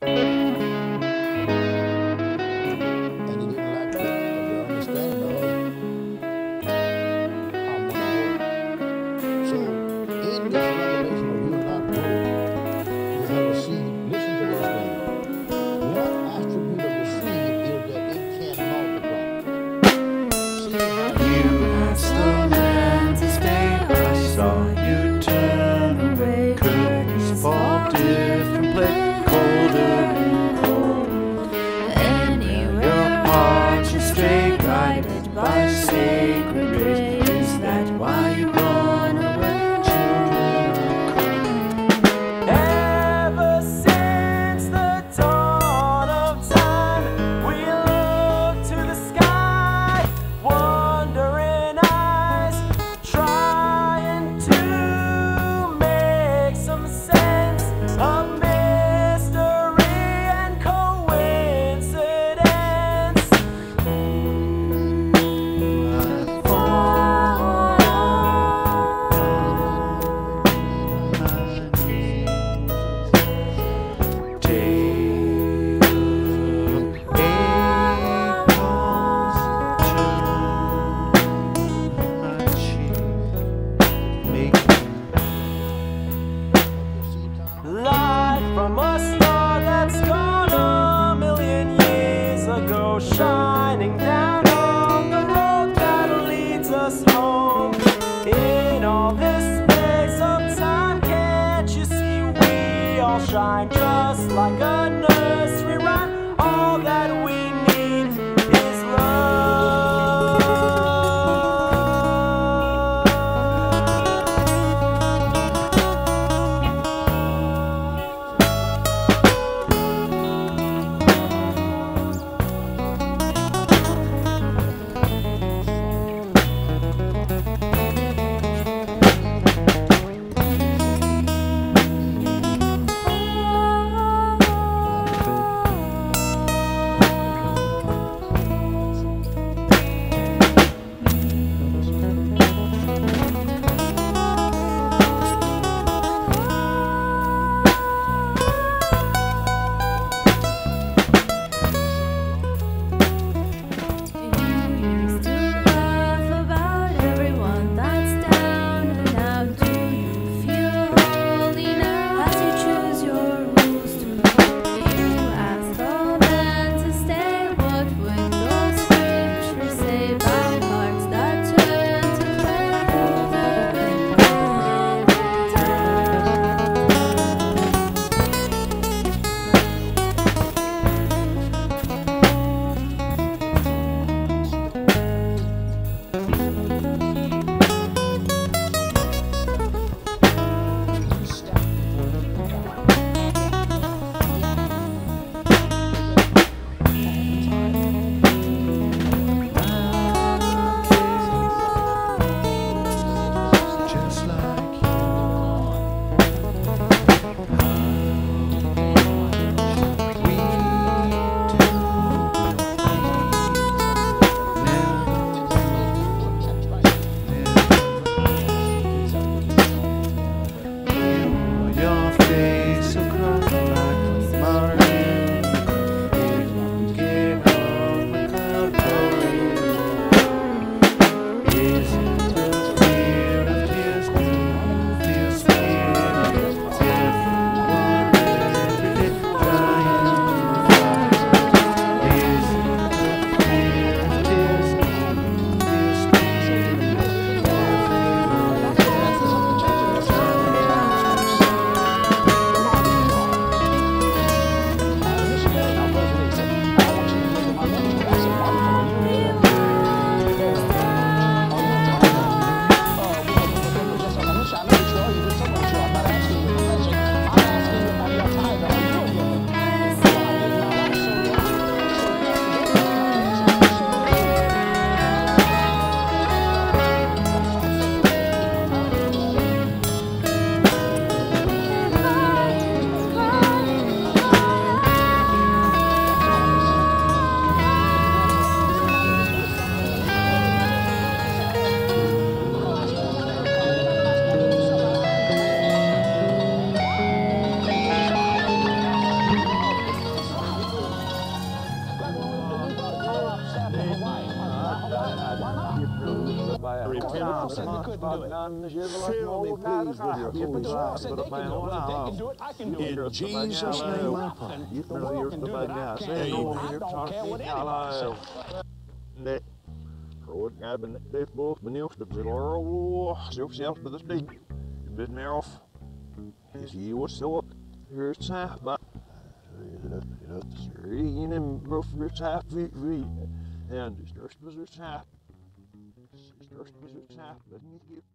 And he didn't like that, but the understanding of how much work. So in this revelation of you not work, you have a seed. Listen to this thing. One attribute of the seed is that it can multiply. You asked the man to stay. I saw you turn away. Curtains fall different place, colder and colder. Anywhere your heart should stray, guided by sacred grace. Is that why you run away, children of God? Ever since the dawn of time, we look to the sky, wondering eyes, trying to make some sense of mystery and coincidence. Light from a star that's gone a million years ago, shining down on the road that leads us home. In all this space of time, can't you see we all shine just like a nursery rhyme? All that we need is love. Fill me, please, with your holy life. In Jesus' name I pray. If the world can do it, I can't. I don't care what anybody says. Nee, groot, ik ben dit boog benieuwd, dat is zelfs bij de steek. Je bent meer af. Is hier wat zo, hier is het maar dat is er in een boven het wie. En dus er is het is er is het dat niet